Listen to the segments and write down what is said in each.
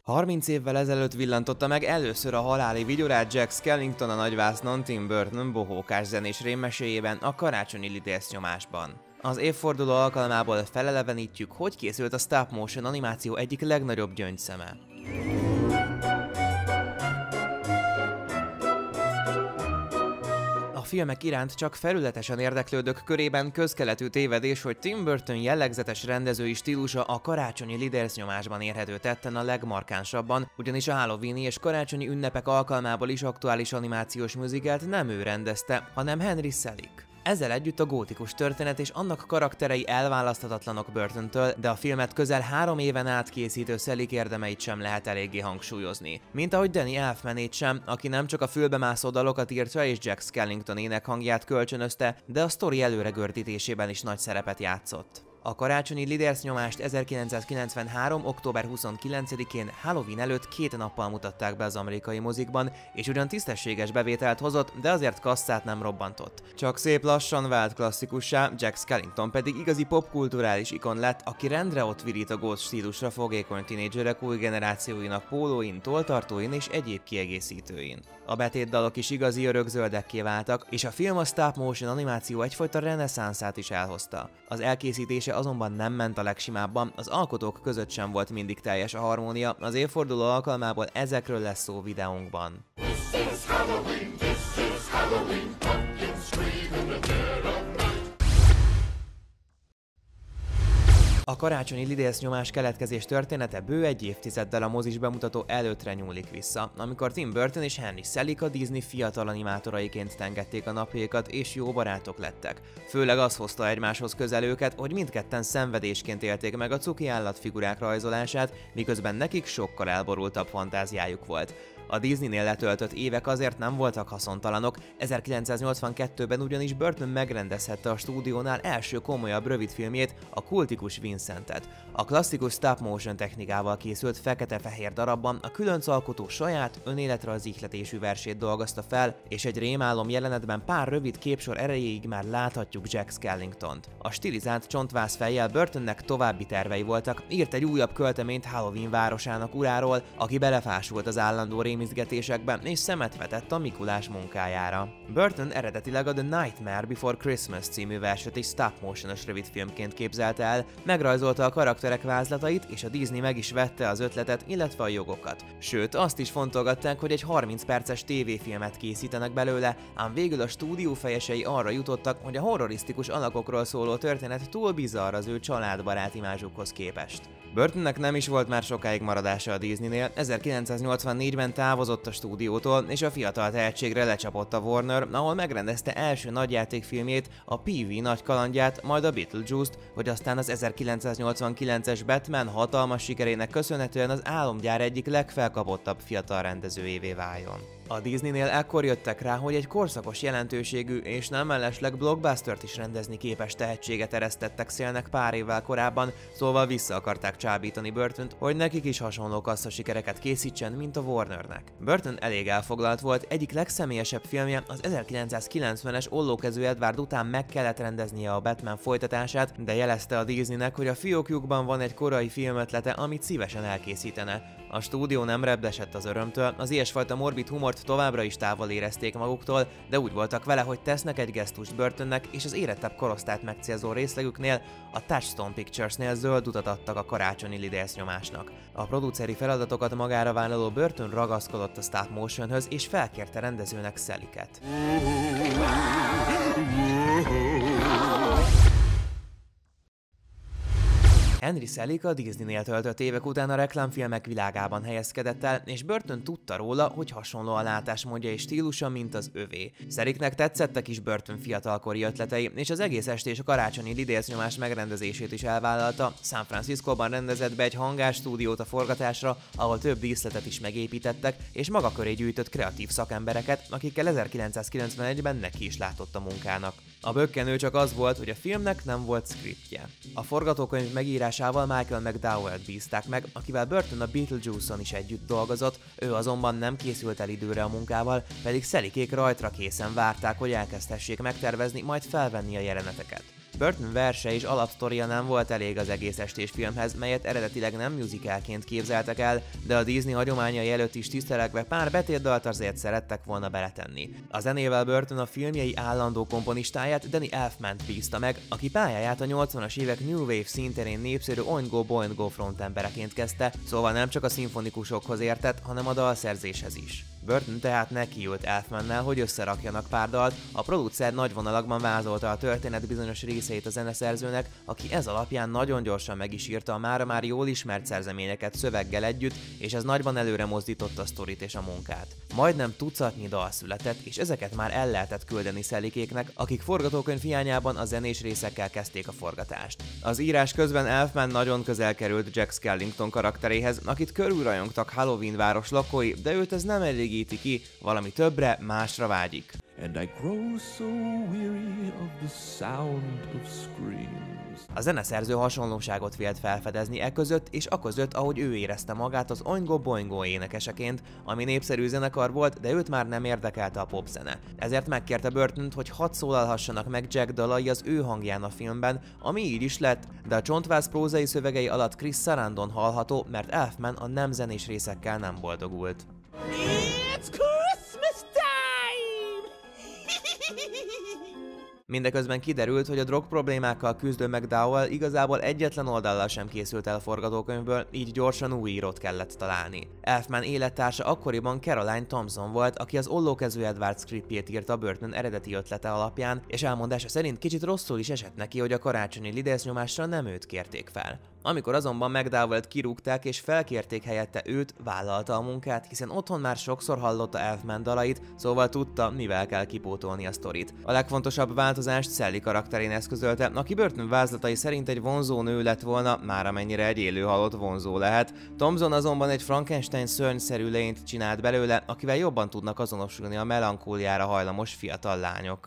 30 évvel ezelőtt villantotta meg először a haláli vigyorát Jack Skellington a nagyvásznon Tim Burton bohókás zenés rémmeséjében, a Karácsonyi lidércnyomásban. Az évforduló alkalmából felelevenítjük, hogy készült a stop motion animáció egyik legnagyobb gyöngyszeme. A filmek iránt csak felületesen érdeklődők körében közkeletű tévedés, hogy Tim Burton jellegzetes rendezői stílusa a Karácsonyi lidércnyomásban érhető tetten a legmarkánsabban, ugyanis a Halloween-i és karácsonyi ünnepek alkalmából is aktuális animációs műzikelt nem ő rendezte, hanem Henry Selick. Ezzel együtt a gótikus történet és annak karakterei elválaszthatatlanok Burtontől, de a filmet közel 3 éven át készítő Selick érdemeit sem lehet eléggé hangsúlyozni. Mint ahogy Danny Elfmanét sem, aki nem csak a fülbemászó dalokat írta és Jack Skellington énekhangját kölcsönözte, de a sztori előregördítésében is nagy szerepet játszott. A Karácsonyi lidércnyomást 1993. október 29-én Halloween előtt 2 nappal mutatták be az amerikai mozikban, és ugyan tisztességes bevételt hozott, de azért kasszát nem robbantott. Csak szép lassan vált klasszikussá, Jack Skellington pedig igazi popkulturális ikon lett, aki rendre ott virít a ghost stílusra fogékony tinédzserek új generációinak pólóin, tolltartóin és egyéb kiegészítőin. A betétdalok is igazi örökzöldekké váltak, és a film a stop motion animáció egyfajta reneszánszát is elhozta. Az elkészítése azonban nem ment a legsimábban, az alkotók között sem volt mindig teljes a harmónia, az évforduló alkalmából ezekről lesz szó videónkban. A Karácsonyi lidércnyomás keletkezés története bő egy évtizeddel a mozis bemutató előttre nyúlik vissza, amikor Tim Burton és Henry Selick a Disney fiatal animátoraiként tengették a napjaikat és jó barátok lettek. Főleg az hozta egymáshoz közel őket, hogy mindketten szenvedésként élték meg a cuki állatfigurák rajzolását, miközben nekik sokkal elborultabb fantáziájuk volt. A Disneynél letöltött évek azért nem voltak haszontalanok, 1982-ben ugyanis Burton megrendezhette a stúdiónál első komolyabb rövidfilmjét, a kultikus Vincentet. A klasszikus stop motion technikával készült fekete-fehér darabban a különc alkotó saját önéletrajzi ihletésű versét dolgozta fel, és egy rémálom jelenetben pár rövid képsor erejéig már láthatjuk Jack Skellingtont. A stilizált csontváz fejjel Burtonnek további tervei voltak, írt egy újabb költeményt Halloween városának uráról, aki belefásult az állandó rémizgetésekbe és szemet vetett a Mikulás munkájára. Burton eredetileg a The Nightmare Before Christmas című verset is stop motion-os rövidfilmként képzelte el, megrajzolta a karakterek vázlatait, és a Disney meg is vette az ötletet, illetve a jogokat. Sőt, azt is fontolgatták, hogy egy 30 perces tévéfilmet készítenek belőle, ám végül a stúdió fejesei arra jutottak, hogy a horrorisztikus alakokról szóló történet túl bizarr az ő családbarát imázsukhoz képest. Burtonnek nem is volt már sokáig maradása a Disneynél, 1984-ben távozott a stúdiótól, és a fiatal tehetségre lecsapott a Warner, ahol megrendezte első nagyjátékfilmjét, a Pee-wee nagy kalandját, majd a Beetlejuice-t, hogy aztán az 1989-es Batman hatalmas sikerének köszönhetően az álomgyár egyik legfelkapottabb fiatal rendezőjévé váljon. A Disneynél ekkor jöttek rá, hogy egy korszakos jelentőségű és nem mellesleg blockbustert is rendezni képes tehetséget eresztettek szélnek pár évvel korábban, szóval vissza akarták csábítani Burtont, hogy nekik is hasonló kasszasikereket készítsen, mint a Warnernek. Burton elég elfoglalt volt, egyik legszemélyesebb filmje az 1990-es Ollókezű Edward után meg kellett rendeznie a Batman folytatását, de jelezte a Disneynek, hogy a fiókjukban van egy korai filmötlete, amit szívesen elkészítene. A stúdió nem repdesett az örömtől, az ilyesfajta morbid humort továbbra is távol érezték maguktól, de úgy voltak vele, hogy tesznek egy gesztust Burtonnek, és az érettebb korosztályt megcélzó részlegüknél, a Touchstone Picturesnél zöld utat adtak a Karácsonyi lidércnyomásnak. A produceri feladatokat magára vállaló Burton ragaszkodott a stop motionhöz, és felkérte rendezőnek Selicket. Henry Selick a Disneynél töltött évek után a reklámfilmek világában helyezkedett el, és Burton tudta róla, hogy hasonló a látásmódja és stílusa, mint az övé. Selicknek tetszettek is Burton fiatalkori ötletei, és az egész estés a Karácsonyi lidércnyomás megrendezését is elvállalta. San Franciscóban rendezett be egy hangárstúdiót a forgatásra, ahol több díszletet is megépítettek, és maga köré gyűjtött kreatív szakembereket, akikkel 1991-ben neki is látott a munkának. A bökkenő csak az volt, hogy a filmnek nem volt scriptje. A forgatókönyv megírásával Michael McDowell-t bízták meg, akivel Burton a Beetlejuice-on is együtt dolgozott, ő azonban nem készült el időre a munkával, pedig Selickék rajtra készen várták, hogy elkezdhessék megtervezni, majd felvenni a jeleneteket. Burton verse és alapsztoria nem volt elég az egész estés filmhez, melyet eredetileg nem musicalként képzeltek el, de a Disney hagyományai előtt is tisztelegve pár betétdalt azért szerettek volna beletenni. A zenével Burton a filmjei állandó komponistáját, Danny Elfmant bízta meg, aki pályáját a 80-as évek New Wave színterén népszerű Oingo Boingo frontembereként kezdte, szóval nem csak a szimfonikusokhoz értett, hanem a dalszerzéshez is. Burton tehát nekiült Elfmannel, hogy összerakjanak pár dalt, a producer nagy vonalakban vázolta a történet bizonyos részeit a zeneszerzőnek, aki ez alapján nagyon gyorsan meg is írta a mára már jól ismert szerzeményeket szöveggel együtt, és ez nagyban előre mozdította a sztorit és a munkát. Majdnem tucatnyi dal született, és ezeket már el lehetett küldeni Selikéknek, akik forgatókönyv hiányában a zenés részekkel kezdték a forgatást. Az írás közben Elfman nagyon közel került Jack Skellington karakteréhez, akit körülrajongtak Halloween város lakói, de őt ez nem elégíti ki, valami többre, másra vágyik. And I grow so weary of the sound of screams. A zeneszerző hasonlóságot vélt felfedezni e között és aközött, ahogy ő érezte magát az Oingo Boingo énekeseként, ami népszerű zenekar volt, de őt már nem érdekelte a popzene. Ezért megkérte Burtont, hogy hadd szólalhassanak meg Jack dalai az ő hangján a filmben, ami így is lett, de a csontváz prózai szövegei alatt Chris Sarandon hallható, mert Elfman a nem zenés részekkel nem boldogult. It's Christmas time! Mindeközben kiderült, hogy a drog problémákkal küzdő McDowell igazából egyetlen oldallal sem készült el a forgatókönyvből, így gyorsan új írót kellett találni. Elfman élettársa akkoriban Caroline Thompson volt, aki az Ollókezű Edward scriptjét írta Burton eredeti ötlete alapján, és elmondása szerint kicsit rosszul is esett neki, hogy a karácsonyi lidércnyomásra nem őt kérték fel. Amikor azonban McDowell-t kirúgták és felkérték helyette őt, vállalta a munkát, hiszen otthon már sokszor hallotta Elfman dalait, szóval tudta, mivel kell kipótolni a sztorit. A legfontosabb változást Sally karakterén eszközölte, aki Burton vázlatai szerint egy vonzó nő lett volna, már amennyire egy élő halott vonzó lehet. Thompson azonban egy Frankenstein szörnyszerű lényt csinált belőle, akivel jobban tudnak azonosulni a melankóliára hajlamos fiatal lányok.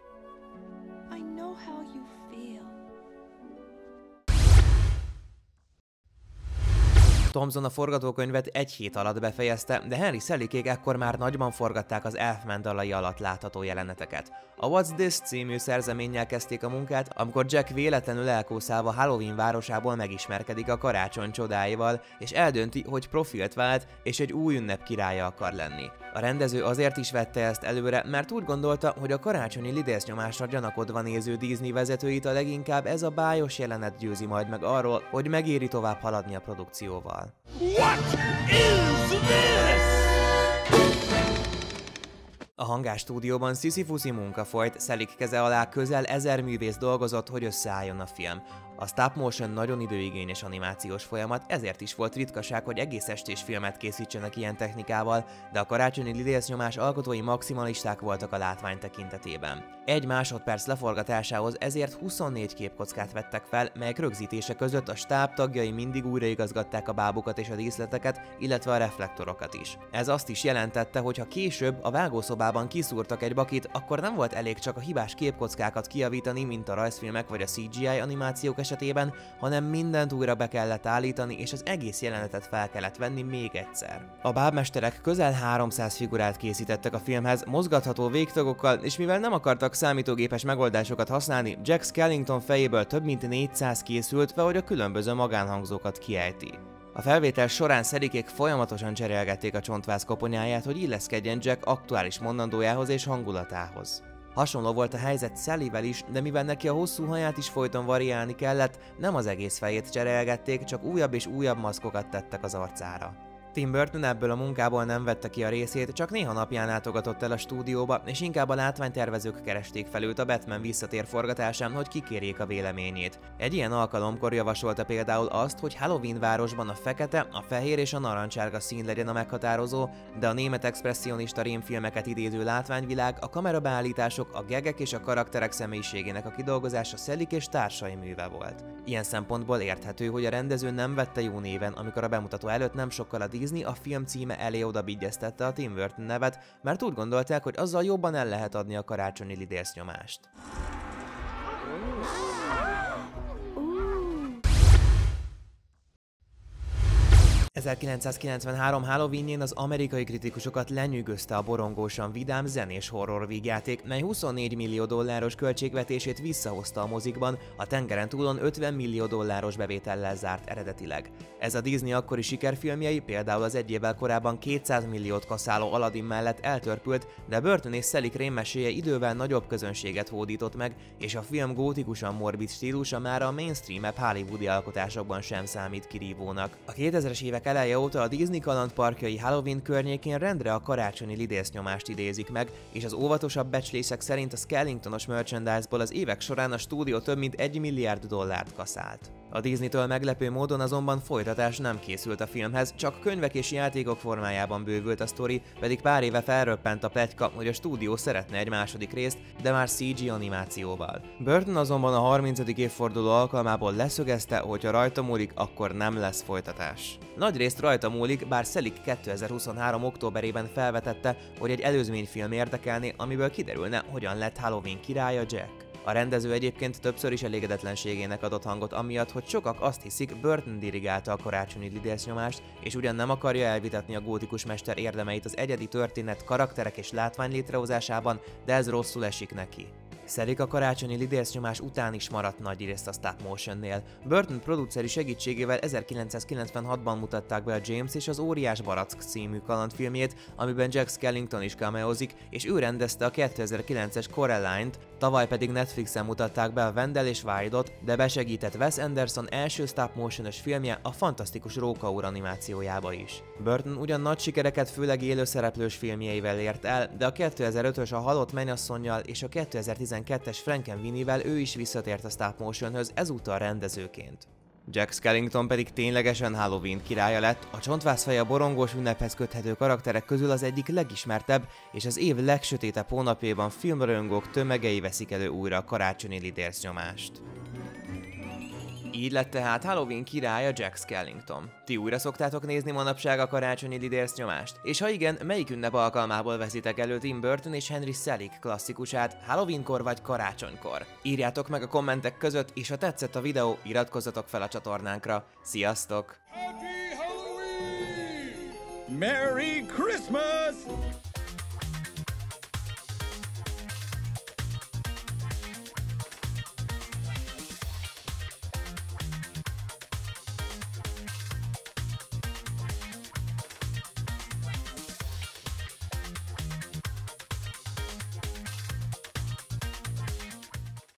Thompson a forgatókönyvet egy hét alatt befejezte, de Henry Selikék ekkor már nagyban forgatták az Elfman dalai alatt látható jeleneteket. A What's This című szerzeménnyel kezdték a munkát, amikor Jack véletlenül elkószálva Halloween városából megismerkedik a karácsony csodáival, és eldönti, hogy profilt vált, és egy új ünnep királya akar lenni. A rendező azért is vette ezt előre, mert úgy gondolta, hogy a karácsonyi lidércnyomásra gyanakodva néző Disney vezetőit a leginkább ez a bájos jelenet győzi majd meg arról, hogy megéri tovább haladni a produkcióval. What is this? A hangásstúdióban sziszifuszi munka folyt, Selig keze alá közel 1000 művész dolgozott, hogy összeálljon a film. A stop motion nagyon időigényes animációs folyamat, ezért is volt ritkaság, hogy egész estés filmet készítsenek ilyen technikával, de a karácsonyi lidércnyomás alkotói maximalisták voltak a látvány tekintetében. 1 másodperc leforgatásához ezért 24 képkockát vettek fel, melyek rögzítése között a stáb tagjai mindig újraigazgatták a bábukat és a díszleteket, illetve a reflektorokat is. Ez azt is jelentette, hogy ha később a vágószobában kiszúrtak egy bakit, akkor nem volt elég csak a hibás képkockákat kijavítani, mint a rajzfilmek vagy a CGI animációk esetében, hanem mindent újra be kellett állítani, és az egész jelenetet fel kellett venni még egyszer. A bábmesterek közel 300 figurát készítettek a filmhez, mozgatható végtagokkal, és mivel nem akartak számítógépes megoldásokat használni, Jack Skellington fejéből több mint 400 készült, hogy a különböző magánhangzókat kiejti. A felvétel során Selikék folyamatosan cserélgették a csontváz koponyáját, hogy illeszkedjen Jack aktuális mondandójához és hangulatához. Hasonló volt a helyzet Sallyvel is, de mivel neki a hosszú haját is folyton variálni kellett, nem az egész fejét cserélgették, csak újabb és újabb maszkokat tettek az arcára. Tim Burton ebből a munkából nem vette ki a részét, csak néha napján látogatott el a stúdióba, és inkább a látványtervezők keresték fel őt a Batman visszatér forgatásán, hogy kikérjék a véleményét. Egy ilyen alkalomkor javasolta például azt, hogy Halloween városban a fekete, a fehér és a narancsárga szín legyen a meghatározó, de a német expresszionista rémfilmeket idéző látványvilág, a kamerabeállítások, a gegek és a karakterek személyiségének a kidolgozása Selig és társai műve volt. Ilyen szempontból érthető, hogy a rendező nem vette jó néven, amikor a bemutató előtt nem sokkal a Disney a film címe elé odabigyeztette a Tim Burton nevet, mert úgy gondolták, hogy azzal jobban el lehet adni a karácsonyi lidércnyomást. 1993 Halloweenjén az amerikai kritikusokat lenyűgözte a borongósan vidám zenés horror vígjáték, mely 24 millió dolláros költségvetését visszahozta a mozikban, a tengeren túlon 50 millió dolláros bevétellel zárt eredetileg. Ez a Disney akkori sikerfilmjei, például az egy évvel korábban 200 milliót kaszáló Aladdin mellett eltörpült, de Burton és Selig rémmeséje idővel nagyobb közönséget hódított meg, és a film gótikusan morbid stílusa már a mainstream-ebb hollywoodi alkotásokban sem számít kirívónak. A 2000-es évek eleje óta a Disney kalandparkjai Halloween környékén rendre a karácsonyi lidésznyomást idézik meg, és az óvatosabb becslések szerint a Skellingtonos merchandise-ból az évek során a stúdió több mint 1 milliárd dollárt kaszált. A Disneytől meglepő módon azonban folytatás nem készült a filmhez, csak könyvek és játékok formájában bővült a sztori, pedig pár éve felröppent a pletyka, hogy a stúdió szeretne egy második részt, de már CG animációval. Burton azonban a 30. évforduló alkalmából leszögezte, hogy ha rajta múlik, akkor nem lesz folytatás. Nagyrészt rajta múlik, bár Selig 2023. októberében felvetette, hogy egy előzményfilm érdekelné, amiből kiderülne, hogyan lett Halloween királya Jack. A rendező egyébként többször is elégedetlenségének adott hangot amiatt, hogy sokak azt hiszik, Burton dirigálta a karácsonyi lidésznyomást, és ugyan nem akarja elvitatni a gótikus mester érdemeit az egyedi történet, karakterek és látvány létrehozásában, de ez rosszul esik neki. Selig a karácsonyi lidércnyomás után is maradt nagyrészt a stop motionnél. Burton produceri segítségével 1996-ban mutatták be a James és az Óriás Barack című kalandfilmjét, amiben Jack Skellington is cameózik, és ő rendezte a 2009-es Coraline-t, tavaly pedig Netflixen mutatták be a Wendell és Wild-ot, de besegített Wes Anderson első stop motion-ös filmje, a Fantasztikus Róka úr animációjába is. Burton ugyan nagy sikereket főleg élőszereplős filmjeivel ért el, de a 2005-ös A halott mennyasszonnyal és a 2012-es Frankenweenie-vel ő is visszatért a stop motionhöz, ezúttal rendezőként. Jack Skellington pedig ténylegesen Halloween királya lett, a csontvászfej a borongós ünnephez köthető karakterek közül az egyik legismertebb, és az év legsötétebb hónapjában filmrajongók tömegei veszik elő újra a karácsonyi lidércnyomást. Így lett tehát Halloween királya Jack Skellington. Ti újra szoktátok nézni manapság a karácsonyi lidércnyomást? És ha igen, melyik ünnep alkalmából veszitek elő Tim Burton és Henry Selick klasszikusát, Halloweenkor vagy karácsonykor? Írjátok meg a kommentek között, és ha tetszett a videó, iratkozzatok fel a csatornánkra. Sziasztok! Happy Halloween! Merry Christmas!